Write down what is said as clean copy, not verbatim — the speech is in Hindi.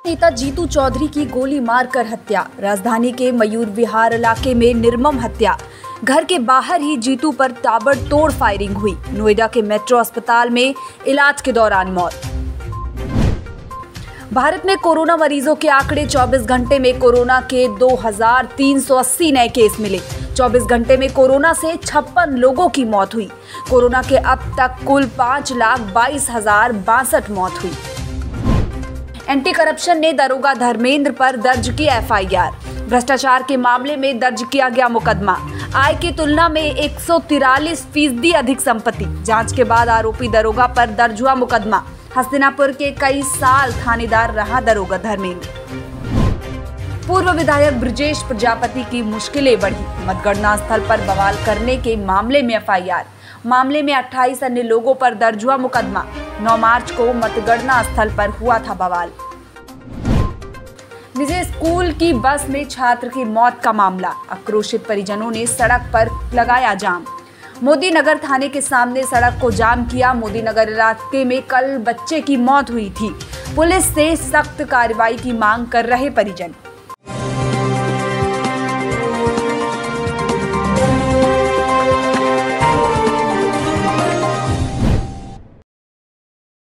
नेता जीतू चौधरी की गोली मारकर हत्या। राजधानी के मयूर विहार इलाके में निर्मम हत्या। घर के बाहर ही जीतू पर ताबड़तोड़ फायरिंग हुई। नोएडा के मेट्रो अस्पताल में इलाज के दौरान मौत। भारत में कोरोना मरीजों के आंकड़े 24 घंटे में कोरोना के 2380 नए केस मिले। 24 घंटे में कोरोना से 56 लोगों की मौत हुई। कोरोना के अब तक कुल 5,22,062 मौत हुई। एंटी करप्शन ने दरोगा धर्मेंद्र पर दर्ज की एफआईआर। भ्रष्टाचार के मामले में दर्ज किया गया मुकदमा। आय की तुलना में 143% अधिक संपत्ति। जांच के बाद आरोपी दरोगा पर दर्ज हुआ मुकदमा। हस्तिनापुर के कई साल थानेदार रहा दरोगा धर्मेंद्र। पूर्व विधायक ब्रजेश प्रजापति की मुश्किलें बढ़ी। मतगणना स्थल पर बवाल करने के मामले में एफआईआर। मामले में 28 अन्य लोगों पर दर्ज हुआ मुकदमा। 9 मार्च को मतगणना स्थल पर हुआ था बवाल। निजी स्कूल की बस में छात्र की मौत का मामला। आक्रोशित परिजनों ने सड़क पर लगाया जाम। मोदी नगर थाने के सामने सड़क को जाम किया। मोदी नगर इलाके में कल बच्चे की मौत हुई थी। पुलिस से सख्त कार्रवाई की मांग कर रहे परिजन।